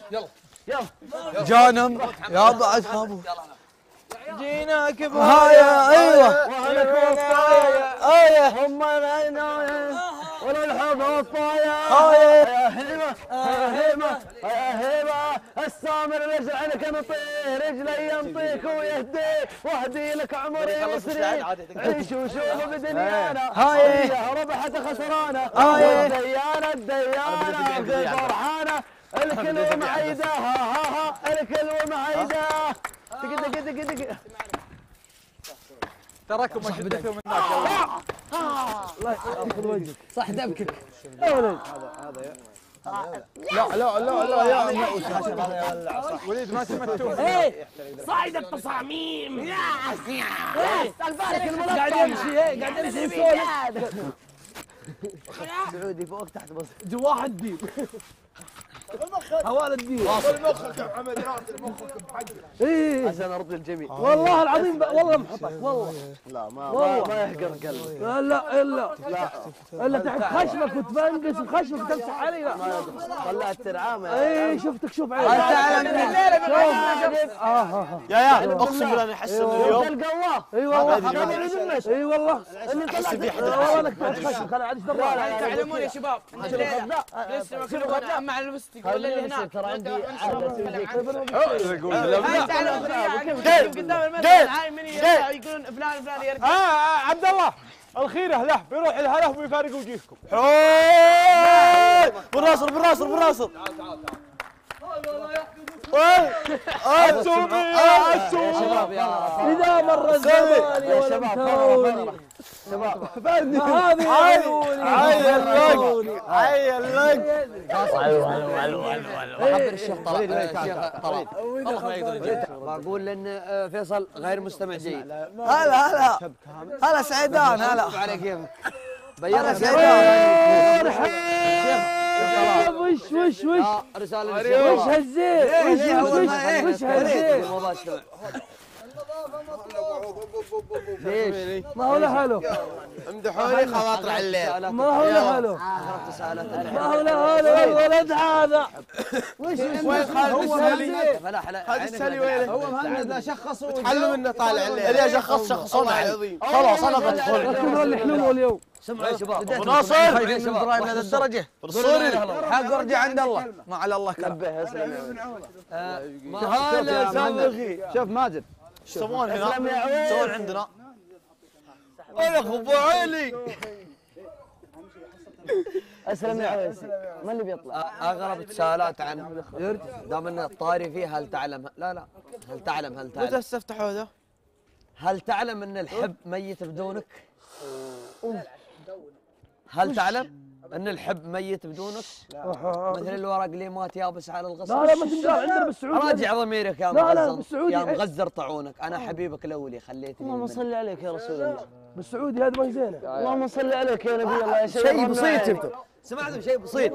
يلا جانم يا بعد ابو جيناك بهايا ايوه واهلك وصايا هم العناية ولا الحب وصايا يا هيمة يا هيمة يا هيمة السامر رجل عنك نطير رجلي ينطيك ويهديك واهدي لك عمري وسنين عيش وشوف بدنيانا هاي ربحت خسرانة الديانة فرحانة الكل معيده ها الكل معيده دق دق دق دق تراكم ما شدتوا من هناك الله يخلي وجهك صح دبكك يا ولد لا يا وليد ما سمعتوه ايه صايدك تصاميم يا الفارق الملطم قاعد يمشي قاعد يمشي يسولف سعودي فوق تحت بس جواحد ديب حوالي الدين واصل مخك يا محمد راسل مخك بحجر. ايه عشان ارضي الجميع والله العظيم والله محطك والله لا ما يهقر قلبي الا تحت خشمك وتفنقس وخشمك تمسح علي لا طلعت ترعامه اي شفتك شوف عيني تعال من الليله يا اقسم بالله اني احس اليوم القواه اي والله اي والله اللي طلعت والله انك تحت خشمك انا عاد تعلمون يا شباب لسه ما كنا مع المستي ولا اللي هناك ترى عندي عاده قدام المسجد هاي من يقولون فلان فلان يرجع عبد الله الخيره له بيروح الهله ويفارق وجيهكم بالراس اذا مر الزمان يا شباب هذه عيلك احضر الشيخ طلال والله ما يقدر يجي بقول لان فيصل غير مستمع جيد هلا سعيدان هلا على كيفك بينا سعيدان وش رساله وش هالزين وش هالزين ليش؟ ما هو له حلو امدحوني خواطر على الليل ما هو له حلو ما هو له حلو الولد هذا وين خالد السلي؟ خالد السلي وينه؟ هو مهند لا شخص تحلوا منه طالع الليل اللي شخصونا خلاص انا بدخل لكن اللي حلو اليوم سمعوا يا شباب ابو ناصر خايفين من ابراهيم لهذه الدرجه بالصوري حق ارجع عند الله ما على الله كلام نبه هلا سامي شوف ماجد يسوون هنا يسوون عندنا انا ابو علي اسلم يا عويسي ما اللي بيطلع اغرب التساؤلات عن دام ان الطاري فيه هل تعلم هل تعلم متى استفتحوا ذا؟ هل تعلم ان الحب ميت بدونك؟ هل تعلم ان الحب ميت بدونك؟ مثل الورق اللي مات يابس على الغصن. لا ما تنقال عندنا بالسعوديه. راجع ضميرك يا بالسعوديه يا مغزر طاعونك، انا حبيبك الاولي خليتني. اللهم صل عليك يا رسول الله. بالسعودي هذه ما هي زينه. اللهم صل عليك يا نبي الله يا شيخ. شيء بسيط انت. سمعتم شيء بسيط.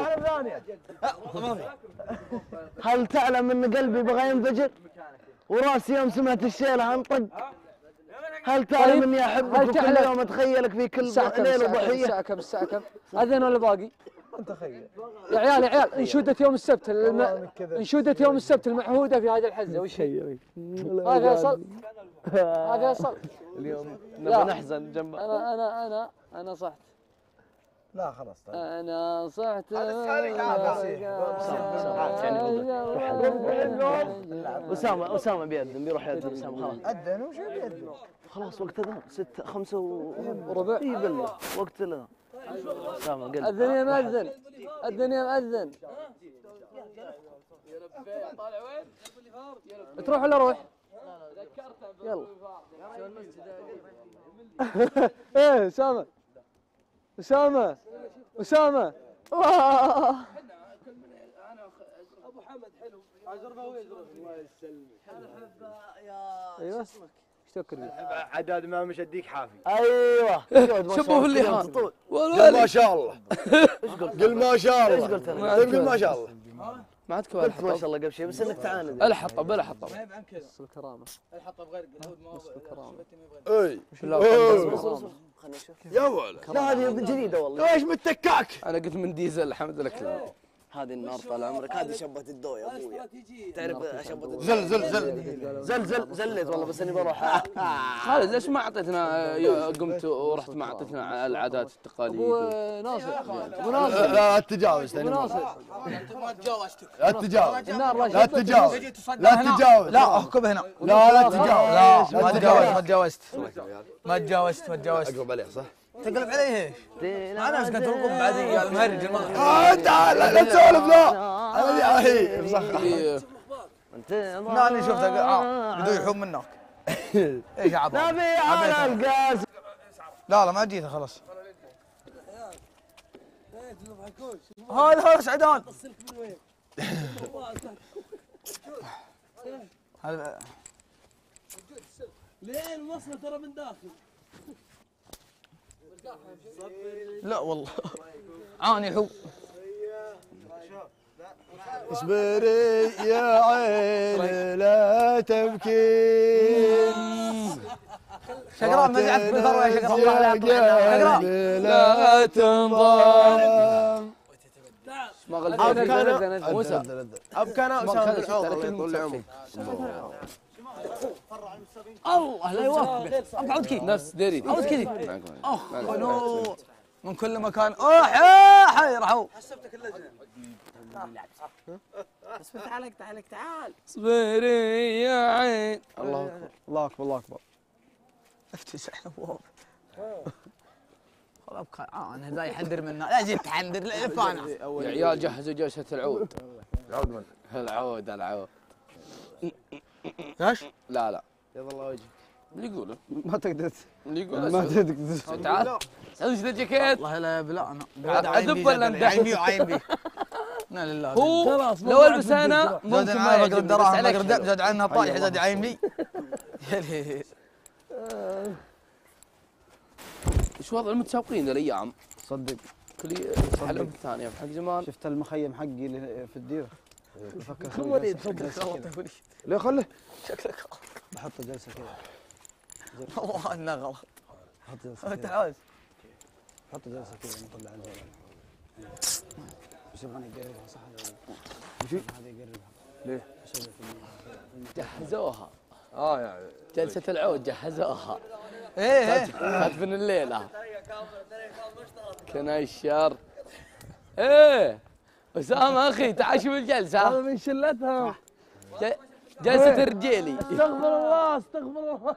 هل تعلم ان قلبي بغى ينفجر؟ وراسي يوم سمعت الشيله انطق. هل تعلم اني احبك وكل يوم اتخيلك في كل ليله ضحيه؟ الساعه كم؟ اذن ولا باقي؟ تخيل يا عيال انشوده يوم السبت انشوده يوم السبت المعهوده في هذه الحزه وش هي؟ هذا فيصل هذا فيصل اليوم نبغى نحزن جنب انا صحت. لا خلاص طيب. انا صحت اسامه بيأذن بيروح يأذن اسامه خلاص. أذن وش بيأذن؟ خلاص وقت اذان 6 5 وربع. اي بالله وقت الاذان. اسامه قل اذن يا مأذن اذن يا مأذن. تروح ولا روح؟ يلا. ايه اسامه اسامه اسامه ابو حمد حلو اجربه ويجرب الله يسلمك. ايوه ايش تفكر فيه؟ عداد ما مش اديك حافي. ايوه شوفوا في اللحام قل ما شاء الله قل ما شاء الله قل ما شاء الله ما عندك قلت ما شاء الله قبل شيء بس انك تعاند. الحطب بس الكرامه الحطب غير الهود ما اي يا ولد لا هذه جديده والله. ايش متكاك؟ انا قلت من ديزل الحمد لله كذا. هذه النار طال عمرك، هذه شبة الدو يا ابويا. تعرف شبة الدو؟ زلت والله، بس اني بروح. خالد ليش ما اعطيتنا قمت ورحت ما اعطيتنا على العادات والتقاليد؟ ناصر لا تتجاوز، ناصر ما تجاوزتك. لا تتجاوز، النار لا تتجاوز، لا تتجاوز، لا احكم هنا. لا تتجاوز، لا ما تجاوزت. اقرب عليه صح؟ تقلب عليه ايش؟ انا ايش قلت لكم بعدين يا المهرج المغرب. تعال لا تسولف، لا انا دي اهي مسخر. انا شفته بدو يحوم منك. ايش يا عبد؟ نبي على القاس. لا ما جيته خلاص. هذا سعدان. هذا لين وصل ترى من داخل. لا والله عاني حب. اصبري يا عين لا تبكين، شقران مزعت بالثروه يا شقران. لا تنضم. ما غلطت. موسى ابكى انا وسام بالعوض طول العمر. الله لا يوفقك. ابعد كذي نفس ديري. عود كذي. اخ من كل مكان. حي راحوا. حسبتك اللجنه. بس تعال. اصبري يا عين. الله اكبر الله اكبر. افتش والله ابكى. انا ذا يحذر منا. لا جيت تحذر الفانا. يا عيال جهزوا جلسه العود. العود من؟ العود. ايش؟ لا يلا الله وجهك. اللي يقوله ما تقدر ما تقدر. تعال سوي ذا الجاكيت. والله لا بلا انا اذب ولا ندح؟ عين بي وعين بي. لا لله. هو لو البس انا ممكن ما بقدر يعجبني، دراهم بس عليك بقدر حلو. زاد عنها طايح زاد عين بي. يا ليه. ايش وضع المتسابقين الايام؟ صدق كل حلقه الثانيه حق زمان. شفت المخيم حقي اللي في الديره. وليد ليه خله؟ شكلك بحط جلسه كذا. والله انه غلط. بحط جلسه انت كذا. عاوز بحط جلسه كذا نطلع الهواء. بس يبغاني اقربها صح ولا لا؟ هذه يقربها. ليه؟ اسوي في جهزوها. يعني جلسه العود جهزوها. ايه خاتفين الليله. كنشر. ايه اسامه اخي تعال شوف الجلسه. هذا من شلتها. جلسه الرجيلي. استغفر الله استغفر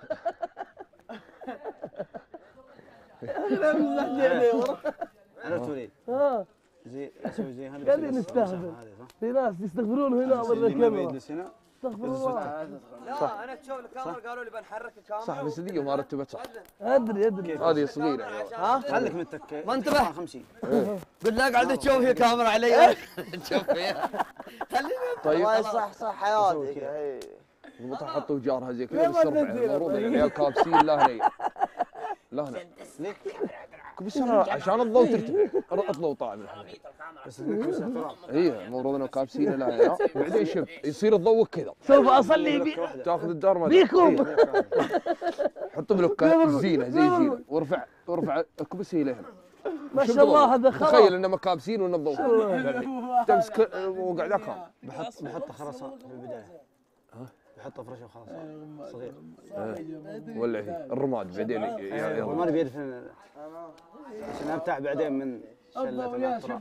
الله. انا توليد. ها زي اسوي زي هذا. قاعدين نستهبل. في ناس يستغفرون هنا ولا الكاميرا. يجلس هنا. استغفر الله. لا انا تشوف الكاميرا قالوا لي بنحرك الكاميرا. صح بس دقيقة ما رتبت صح. ادري هذه صغيرة. ها خليك متك. ما انتبه. 50. قل لا قاعد تشوف هي كاميرا علي. تشوف فيها. طيب صح حياتك. ضبطها حطوا جارها زي كذا بالسرعة. المفروض العيال كابسين لا هنا. لا هنا. بس عشان الضوء ترتفع. الضوء طالع من الحين. بس احترام. اي المفروض انه كابسين لا هنا. بعدين شوف يصير الضوء كذا. سوف اصلي تاخذ الدار ما بيكم. حط بلوكات زينة زي زينة وارفع الكبس هي لهنا. ما شاء الله هذا خلاص. تخيل انه مكابسين وانه الضوء تمسك وقاعد اكرم. بحط خرسان في البدايه. بحط فرشه وخلاص صغير. ولا هي الرماد بعدين ما نبي يدفن عشان ابتاع بعدين من شله التراب.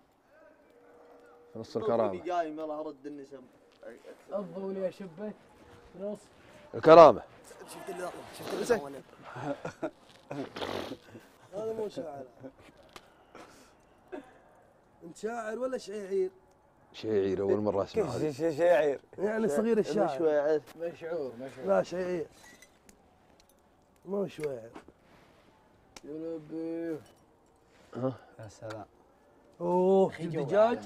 نص الكرامة. قايم يلا ارد النسم. الضوء يا شبيت. خلاص. الكرامة. شفت اللقطه. هذا مو شاعر. انت شاعر ولا شعير؟ شعير اول مرة اسمع. شعير يعني صغير الشاعر. شويعر. مشعور لا شعير. مو شويعر. يا ربي. يا سلام. اوه دجاج.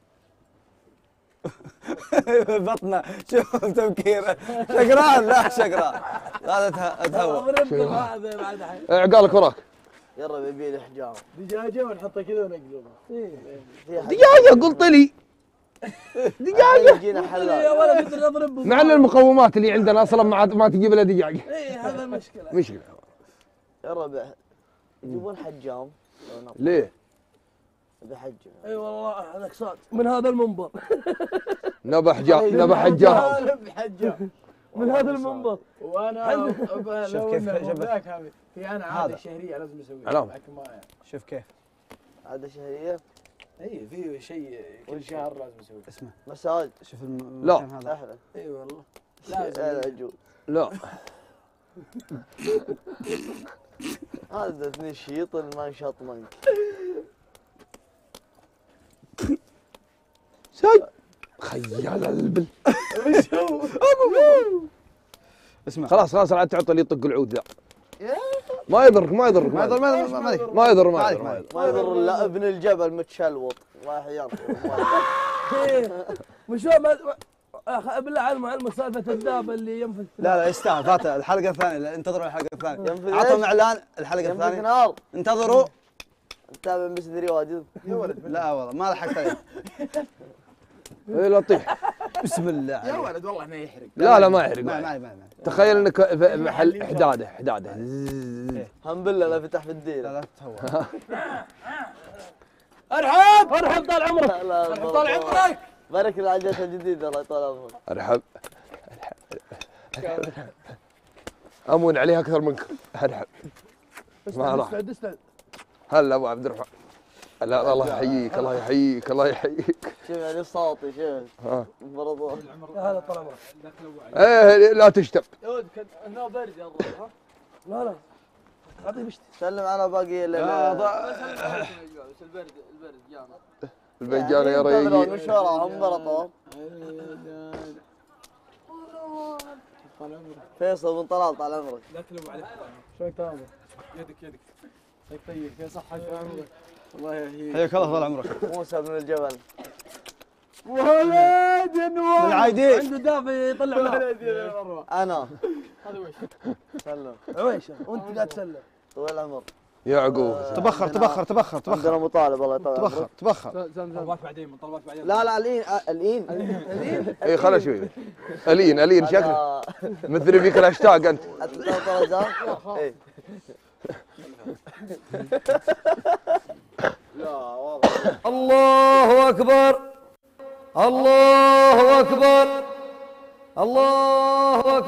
بطنه شوف تفكيره. شقران لا شقران. هذا اتهوى. عقالك وراك. يلا بيبي لي حجام. دجاجه ونحطها كذا ونقلبها. دجاجة قلت لي. دجاجه يجينا حلال. يا ولد بدنا نضرب. مع ان المقومات اللي عندنا اصلا ما تجيب لها دجاجة. ايه هذا المشكله. مشكلة. يا ربع يجيبون حجام. ليه؟ بحجه. اي والله هذاك صاد من هذا المنبر. نبح الجهر بحجه من هذا المنبر. وانا شوف كيف ذاك هذه في انا عاده شهريه لازم اسويها. شوف كيف عادة شهرية؟ اي في شيء كل شهر لازم اسويه. اسمه مساج. شوف لا. هذا احلى. اي والله لا عجوز. لا هذا اثنين شيط ما نشاط منك. خيال البل. اسمع خلاص لا تعطي اللي يطق العود ذا. ما يضرك ما يضر لا ابن الجبل متشلوط رايح يركض. مش بالله علم سالفه الذهب اللي ينفذ. لا يستاهل فات الحلقه الثانيه. انتظروا الحلقه الثانيه. ينفذ اعطهم اعلان الحلقه ينفذ الثانيه. نار. انتظروا. تتابع مسدري واجد. يا ولد لا والله ما لحقت عليه. اي لا تطيح. بسم الله يا ولد والله ما يحرق. لا ما يحرق. ما تخيل انك في محل حداده. هم بالله لا فتح في الديره. لا تهور. ارحب طال عمرك. طال عمرك. بارك الله على الجلسه الجديده الله يطول عمرك. ارحب. امون عليها اكثر منك. ارحب. ما راح. هلا ابو عبد الرحمن. لا الله يحييك الله يحييك. شوف يعني صوتي شوف. ها. برضو. هذا طال عمرك. ايه لا تشتم. يا ولد انه برد يا الروح. لا اعطيه بشتي. سلم على باقي البرد جانا. البنجانه يا ريال. مشوارهم برطوا. فيصل بن طلال طال عمرك. لا تلوم عليك. شلونك تمام؟ يدك طيب في صحة عمرك. الله يحييك. حياك الله طال عمرك. موسى بن الجبل. ولد نواف العايدين. عنده دافع يطلع انا. هذا وش؟ سلم. عويشه وانت قاعد تسلم. طويل العمر. يعقوب. تبخر. عندنا مطالب الله يطول عمرك. تبخر. طلبات بعدين طلبات بعدين. لا الين. اي خلاص شوي. الين شكله مثل فيك الاشتاق انت. اي. الله اكبر الله اكبر الله اكبر.